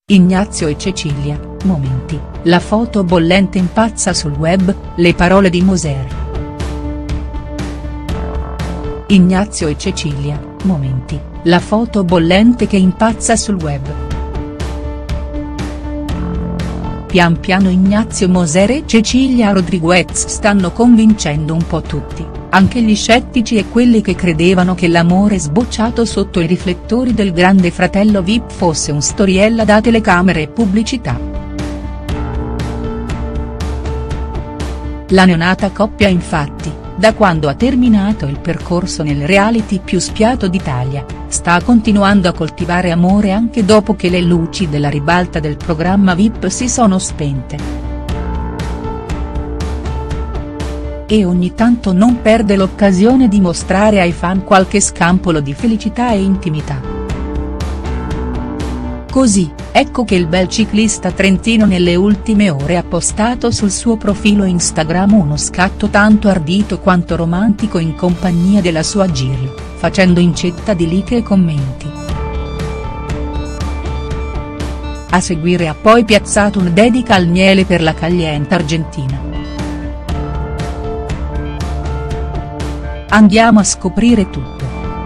Ignazio e Cecilia, momenti, la foto bollente impazza sul web, le parole di Moser. Ignazio e Cecilia, momenti, la foto bollente che impazza sul web. Pian piano Ignazio Moser e Cecilia Rodriguez stanno convincendo un po' tutti, anche gli scettici e quelli che credevano che l'amore sbocciato sotto i riflettori del Grande Fratello VIP fosse un storiella da telecamere e pubblicità. La neonata coppia infatti, da quando ha terminato il percorso nel reality più spiato d'Italia, sta continuando a coltivare amore anche dopo che le luci della ribalta del programma VIP si sono spente. E ogni tanto non perde l'occasione di mostrare ai fan qualche scampolo di felicità e intimità. Così, ecco che il bel ciclista trentino nelle ultime ore ha postato sul suo profilo Instagram uno scatto tanto ardito quanto romantico in compagnia della sua Jill, facendo incetta di like e commenti. A seguire ha poi piazzato una dedica al miele per la caliente argentina. Andiamo a scoprire tutto.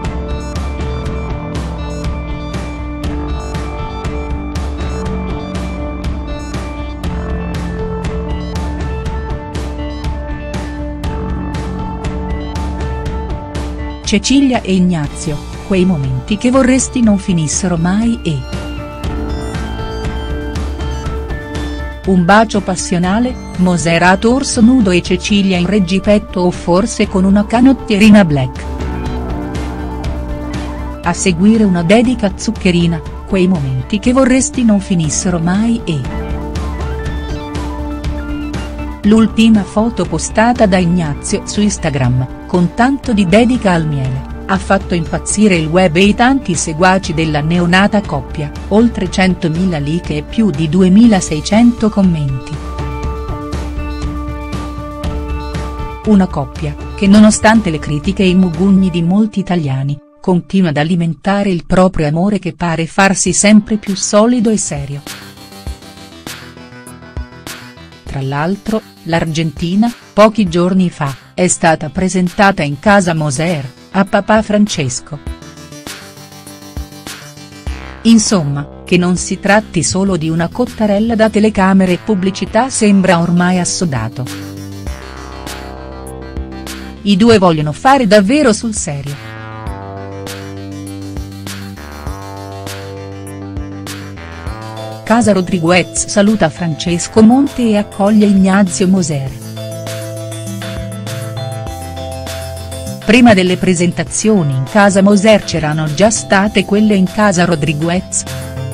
Cecilia e Ignazio, quei momenti che vorresti non finissero mai e. Un bacio passionale, Moser a torso nudo e Cecilia in reggipetto o forse con una canottierina black. A seguire una dedica zuccherina, quei momenti che vorresti non finissero mai e. L'ultima foto postata da Ignazio su Instagram, con tanto di dedica al miele, ha fatto impazzire il web e i tanti seguaci della neonata coppia, oltre 100.000 like e più di 2.600 commenti. Una coppia, che nonostante le critiche e i mugugni di molti italiani, continua ad alimentare il proprio amore che pare farsi sempre più solido e serio. Tra l'altro, l'Argentina, pochi giorni fa, è stata presentata in casa Moser, a papà Francesco. Insomma, che non si tratti solo di una cottarella da telecamere e pubblicità sembra ormai assodato. I due vogliono fare davvero sul serio. Casa Rodriguez saluta Francesco Monte e accoglie Ignazio Moser. Prima delle presentazioni in casa Moser c'erano già state quelle in casa Rodriguez.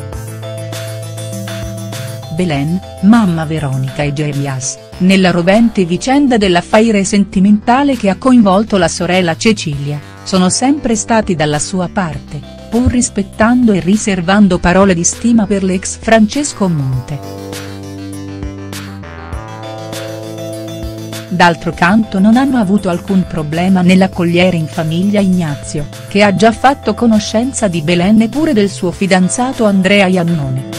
Belen, mamma Veronica e Jeremias, nella rovente vicenda dell'affaire sentimentale che ha coinvolto la sorella Cecilia, sono sempre stati dalla sua parte, pur rispettando e riservando parole di stima per l'ex Francesco Monte. D'altro canto non hanno avuto alcun problema nell'accogliere in famiglia Ignazio, che ha già fatto conoscenza di Belen e pure del suo fidanzato Andrea Iannone.